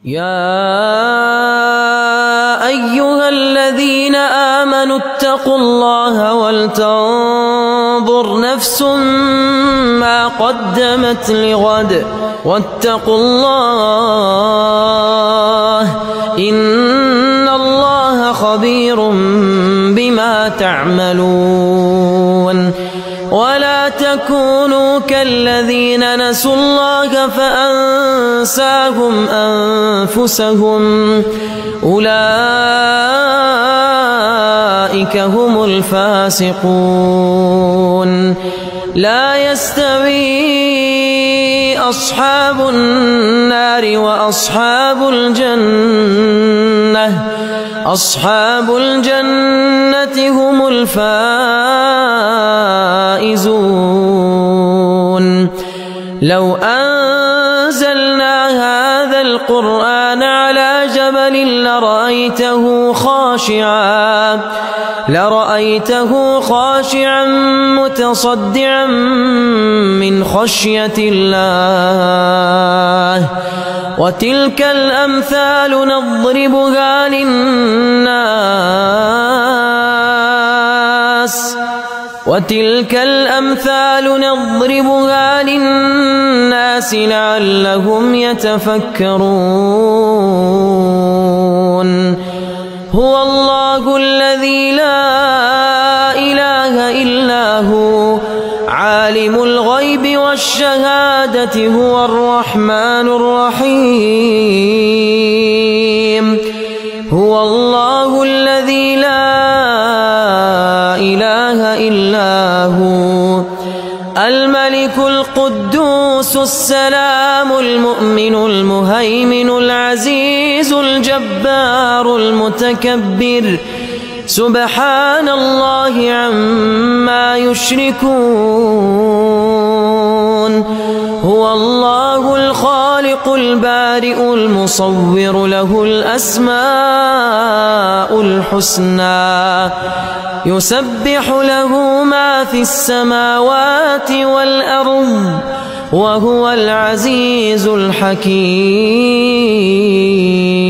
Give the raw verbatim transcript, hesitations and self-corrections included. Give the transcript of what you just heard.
يا أيها الذين آمنوا اتقوا الله ولتنظر نفس ما قدمت لغد واتقوا الله إن الله خبير بما تعملون. ولا تكونوا كالذين نسوا الله فأنساهم أنفسهم أولئك هم الفاسقون. لا يستوي أصحاب النار وأصحاب الجنة أصحاب الجنة هم الفائزون. لو أنزلنا هذا القرآن على جبل لرأيته خاشعا لرأيته خاشعا متصدعا من خشية الله. وتلك الأمثال نضربها للناس وتلك الأمثال نضربها للناس لعلهم يتفكرون. هو الله الذي لا إله إلا هو عالم الغيب والشهادة هو الرحمن الرحيم. هو الله الذي لا إله إلا هو الملك القدوس السلام المؤمن المهيمن العزيز الجبار المتكبر سبحان الله عما يشركون. هو الله الخالق البارئ المصور له الأسماء الحسنى يسبح له ما في السماوات والأرض وهو العزيز الحكيم.